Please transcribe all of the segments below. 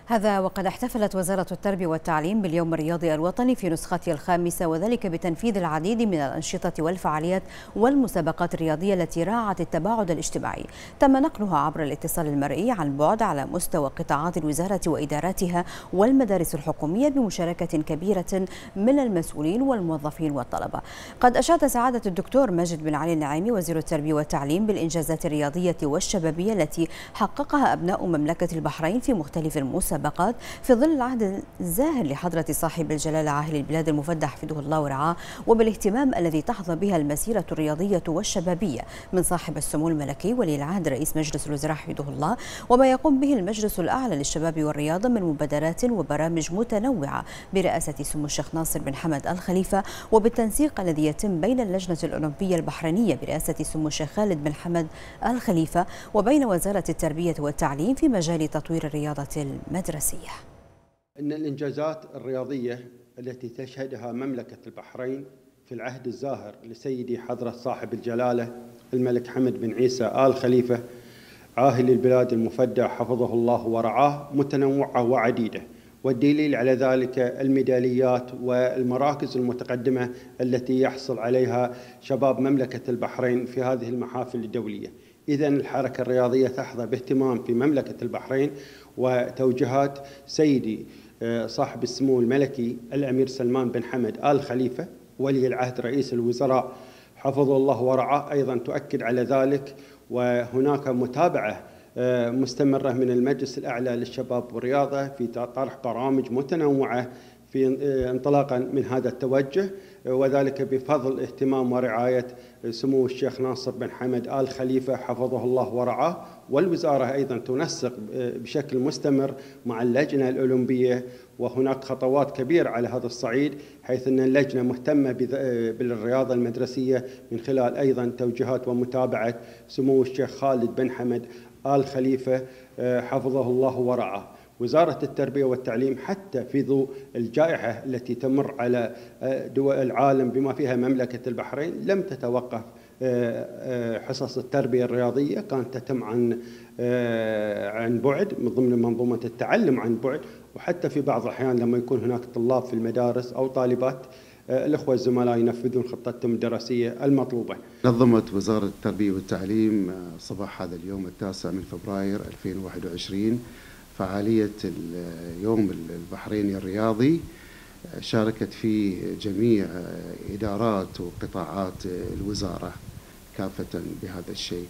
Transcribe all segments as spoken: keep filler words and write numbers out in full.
هذا وقد احتفلت وزارة التربية والتعليم باليوم الرياضي الوطني في نسخته الخامسة، وذلك بتنفيذ العديد من الأنشطة والفعاليات والمسابقات الرياضية التي راعت التباعد الاجتماعي. تم نقلها عبر الاتصال المرئي عن بعد على مستوى قطاعات الوزارة وإداراتها والمدارس الحكومية بمشاركة كبيرة من المسؤولين والموظفين والطلبة. قد أشاد سعادة الدكتور ماجد بن علي النعيمي وزير التربية والتعليم بالإنجازات الرياضية والشبابية التي حققها أبناء مملكة البحرين في مختلف المسابقات في ظل العهد الزاهر لحضرة صاحب الجلالة عاهل البلاد المفدى حفظه الله ورعاه، وبالاهتمام الذي تحظى بها المسيرة الرياضية والشبابية من صاحب السمو الملكي ولي العهد رئيس مجلس الوزراء حفظه الله، وما يقوم به المجلس الأعلى للشباب والرياضة من مبادرات وبرامج متنوعة برئاسة سمو الشيخ ناصر بن حمد آل خليفة، وبالتنسيق الذي يتم بين اللجنة الأولمبية البحرينية برئاسة سمو الشيخ خالد بن حمد آل خليفة وبين وزارة التربية والتعليم في مجال تطوير الرياضة المدرسية. إن الإنجازات الرياضية التي تشهدها مملكة البحرين في العهد الزاهر لسيدي حضرة صاحب الجلالة الملك حمد بن عيسى آل خليفة عاهل البلاد المفدى حفظه الله ورعاه متنوعة وعديدة، والدليل على ذلك الميداليات والمراكز المتقدمة التي يحصل عليها شباب مملكة البحرين في هذه المحافل الدولية. إذن الحركة الرياضية تحظى باهتمام في مملكة البحرين، وتوجيهات سيدي صاحب السمو الملكي الأمير سلمان بن حمد آل خليفة ولي العهد رئيس الوزراء حفظه الله ورعاه أيضا تؤكد على ذلك. وهناك متابعة مستمرة من المجلس الأعلى للشباب والرياضة في طرح برامج متنوعة في انطلاقا من هذا التوجه، وذلك بفضل اهتمام ورعاية سمو الشيخ ناصر بن حمد آل خليفة حفظه الله ورعاه. والوزارة أيضا تنسق بشكل مستمر مع اللجنة الأولمبية، وهناك خطوات كبيرة على هذا الصعيد، حيث أن اللجنة مهتمة بالرياضة المدرسية من خلال أيضا توجيهات ومتابعة سمو الشيخ خالد بن حمد آل خليفة حفظه الله ورعاه. وزارة التربية والتعليم حتى في ضوء الجائحة التي تمر على دول العالم بما فيها مملكة البحرين لم تتوقف حصص التربية الرياضية، كانت تتم عن عن بعد من ضمن منظومة التعلم عن بعد، وحتى في بعض الأحيان لما يكون هناك طلاب في المدارس أو طالبات الأخوة الزملاء ينفذون خطتهم الدراسية المطلوبة. نظمت وزارة التربية والتعليم صباح هذا اليوم التاسع من فبراير ألفين وواحد وعشرين فعالية اليوم البحريني الرياضي، شاركت فيه جميع إدارات وقطاعات الوزارة كافة بهذا الشيء.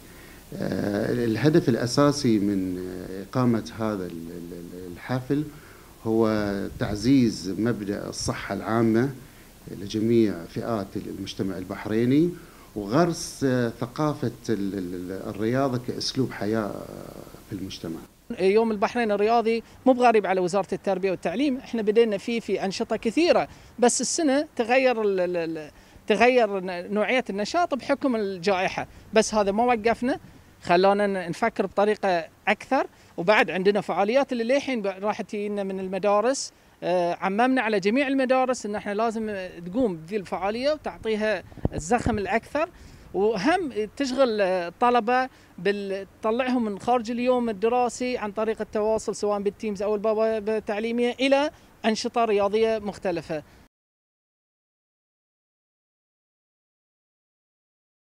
الهدف الأساسي من إقامة هذا الحفل هو تعزيز مبدأ الصحة العامة لجميع فئات المجتمع البحريني، وغرس ثقافة الرياضة كأسلوب حياة في المجتمع. يوم البحرين الرياضي مو بغريب على وزارة التربية والتعليم، احنا بدينا فيه في أنشطة كثيرة، بس السنة تغير تغير نوعية النشاط بحكم الجائحة، بس هذا ما وقفنا، خلانا نفكر بطريقة أكثر. وبعد عندنا فعاليات اللي للحين راح تجينا من المدارس، عممنا على جميع المدارس ان احنا لازم تقوم بذي الفعالية وتعطيها الزخم الأكثر، وهم تشغل الطلبة بتطلعهم من خارج اليوم الدراسي عن طريق التواصل سواء بالتيمز أو البوابة التعليمية إلى أنشطة رياضية مختلفة.